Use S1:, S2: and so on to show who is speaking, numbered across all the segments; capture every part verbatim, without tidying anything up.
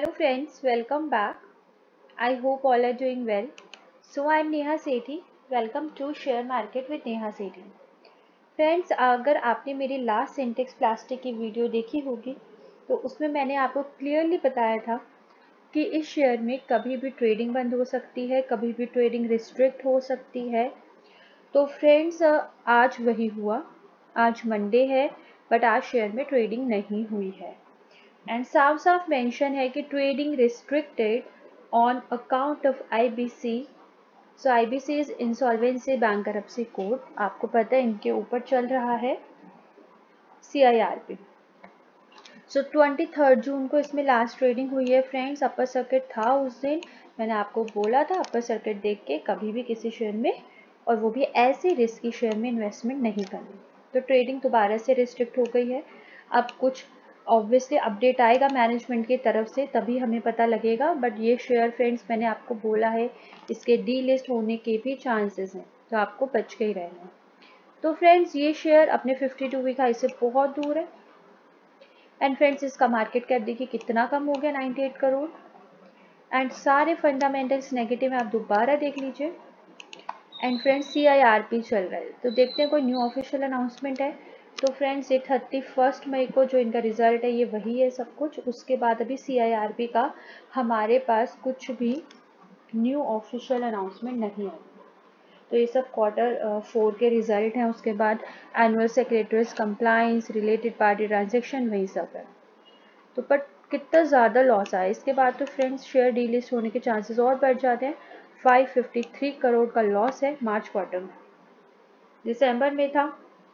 S1: Hello friends, welcome back. I hope all are doing well. So I am Neha Sethi. Welcome to Share Market with Neha Sethi. Friends, अगर आपने मेरी last Sintex plastic की video देखी होगी तो उसमें मैंने आपको क्लियरली बताया था कि इस शेयर में कभी भी ट्रेडिंग बंद हो सकती है, कभी भी ट्रेडिंग रिस्ट्रिक्ट हो सकती है। तो फ्रेंड्स, आज वही हुआ। आज मंडे है बट आज शेयर में ट्रेडिंग नहीं हुई है एंड साफ साफ मेंशन है कि trading restricted on account of IBC. So IBC is insolvency bankruptcy code. आपको पता है इनके ऊपर चल रहा है CIRP. So twenty third June को इसमें लास्ट ट्रेडिंग हुई है फ्रेंड्स। अपर सर्किट था उस दिन। मैंने आपको बोला था अपर सर्किट देख के कभी भी किसी शेयर में, और वो भी ऐसे रिस्की शेयर में इन्वेस्टमेंट नहीं करनी। तो ट्रेडिंग दोबारा से रिस्ट्रिक्ट हो गई है। अब कुछ ऑब्वियसली अपडेट आएगा मैनेजमेंट की तरफ से, तभी हमें पता लगेगा। बट ये शेयर फ्रेंड्स मैंने आपको बोला है इसके डी लिस्ट होने के भी चांसेस हैं, तो आपको बच के ही रहना है। तो फ्रेंड्स, ये शेयर अपने फिफ्टी टू वीक हाई से बहुत दूर है एंड फ्रेंड्स इसका मार्केट कैप देखिए कितना कम हो गया, अट्ठानवे करोड़। एंड सारे फंडामेंटल्स नेगेटिव है, आप दोबारा देख लीजिए। And friends C I R P चल रहा है, तो देखते हैं कोई न्यू ऑफिशियल अनाउंसमेंट है। तो फ्रेंड्स ये थर्टी फर्स्ट मई को जो इनका रिजल्ट है ये वही है सब कुछ। उसके बाद अभी सी आई आर पी का हमारे पास कुछ भी न्यू ऑफिशियल अनाउंसमेंट नहीं है। तो ये सब क्वार्टर फोर के रिजल्ट हैं। उसके बाद annual secretaries compliance, related party transaction, वही सब है। तो बट कितना ज़्यादा लॉस आया इसके बाद तो फ्रेंड्स शेयर डीलिस्ट होने के चांसेस और बढ़ जाते हैं। फाइव फिफ्टी थ्री करोड़ का लॉस है मार्च क्वार्टर में। दिसंबर में था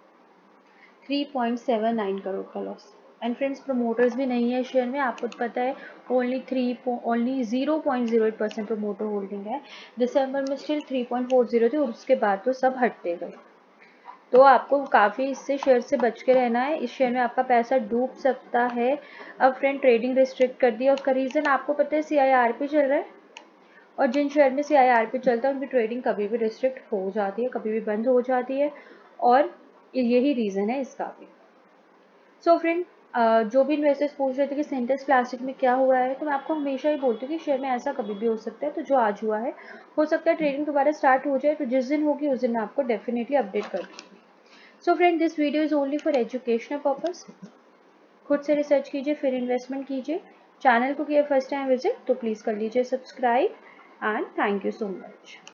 S1: three point seven nine crore का लॉस। एंड फ्रेंड्स प्रमोटर्स भी नहीं है शेयर में, आपको पता है only three only zero point zero eight percent promoter holding है। दिसंबर में still three point four zero थी और उसके बाद तो सब हटते गए। तो आपको काफ़ी इससे शेयर से बच के रहना है। इस शेयर में आपका पैसा डूब सकता है। अब फ्रेंड ट्रेडिंग रिस्ट्रिक्ट कर दिया, उसका रीज़न आपको पता है सी आई आर पी चल रहा है, और जिन शेयर में सी आई आर पी चलता है उनकी ट्रेडिंग कभी भी रिस्ट्रिक्ट हो जाती है, कभी भी बंद हो जाती है, और यही रीज़न है इसका भी। सो फ्रेंड, जो भी इन्वेस्टर्स पूछ रहे थे कि सिंटेक्स प्लास्टिक में क्या हुआ है, तो मैं आपको हमेशा ही बोलती हूँ कि शेयर में ऐसा कभी भी हो सकता है। तो जो आज हुआ है, हो सकता है ट्रेडिंग दोबारा स्टार्ट हो जाए, तो जिस दिन होगी उस दिन मैं आपको डेफिनेटली अपडेट कर दूँगी। So friend, this video is only for educational purpose. खुद से रिसर्च कीजिए फिर इन्वेस्टमेंट कीजिए। चैनल को किया फर्स्ट टाइम विजिट तो प्लीज़ कर लीजिए subscribe, and thank you so much.